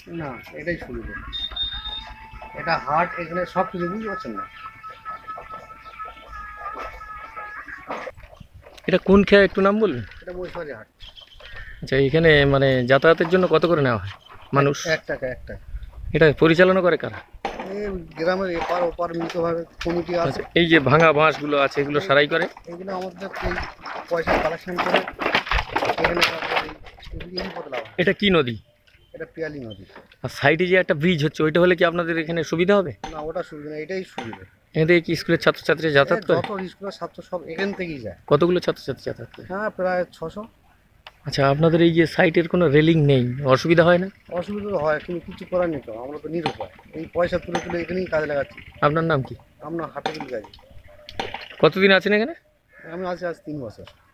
না, এটাই সুবিধা। এটা হাট, এখানে সব কিছু বুঝতে পারছেন না। এটা কোন খেয়া একটু নাম বলবেন? এটা বৈশাখী হাট। আচ্ছা, এখানে মানে যাতায়াতের জন্য কত করে নেওয়া হয় মানুষ? 1 টাকা 1 টাকা। এটা পরিচালনা করে কারা? এই গ্রামের এপার ওপার মিলিতভাবে কমিটি আছে। আচ্ছা, এই যে ভাঙা বাঁশগুলো আছে এগুলো সারাই করে? এগুলো আমাদের এই পয়সা কালেকশন করে এখানে তারপরে এগুলি বদলা হয়। এটা কি নদী? এটা পিয়ালি নদী। আর সাইডে যে একটা ব্রিজ হচ্ছে ওইটা হলে কি আপনাদের এখানে সুবিধা হবে? না, ওটা সুবিধা না, এটাই সুবিধা। এখান থেকে কি স্কুলের ছাত্রছাত্রীরা যাতায়াত করে? যত স্কুলের ছাত্র সব এখান থেকেই যায়। কতগুলো ছাত্রছাত্রী যাতায়াত করে? হ্যাঁ, প্রায় 600। আচ্ছা, আপনাদের এই যে সাইটের কোনো রেলিং নেই, অসুবিধা হয় না? অসুবিধা তো হয়, কিন্তু কিছু করার নেই তো, আমরা তো নিরুপায়। এই পয়সা তুলে তুলে এখানেই কাজে লাগাচ্ছি। আপনার নাম কি? আমরা হাফিজুল গাজী। কতদিন আছেন এখানে? আমি আছি আজ 3 বছর।